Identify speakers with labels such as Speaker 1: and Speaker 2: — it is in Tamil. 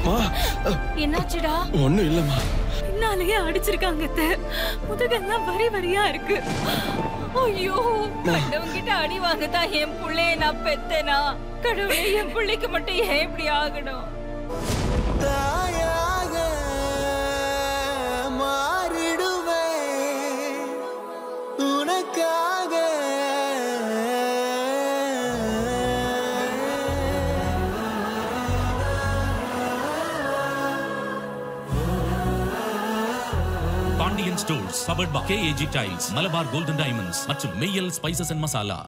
Speaker 1: என்னாச்சுடா?
Speaker 2: ஒண்ணும் இல்லம்மா.
Speaker 1: பின்னாலேயே அடிச்சிருக்காங்க. முதுகெல்லாம் வரி வரியா இருக்கு. ஐயோ, கண்டவங்கிட்ட அடி வாங்கதான் என் புள்ளைய நான் பெத்தேனா? கடவுளே, என் பிள்ளைக்கு மட்டும் ஏன் இப்படி ஆகணும்?
Speaker 3: தாயாக மாறிடுவே உனக்காக.
Speaker 4: Pandian stores, powered by KAG tiles, Malabar golden diamonds மற்றும் மெய்யல் ஸ்பைசஸ் அண்ட் மசாலா.